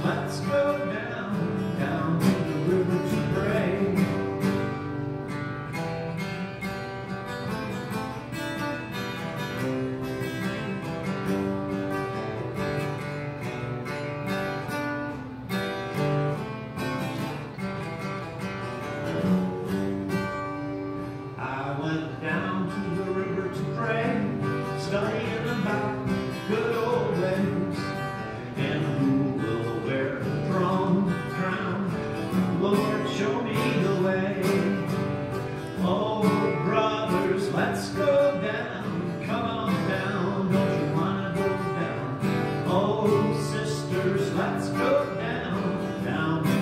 let's go down to the river to pray. I went down to the river to pray, studying about good old days, and who will wear the throne crown. Lord, show me the way. Oh, brothers, let's go down. Come on down, don't you wanna go down? Oh, sisters, let's go down to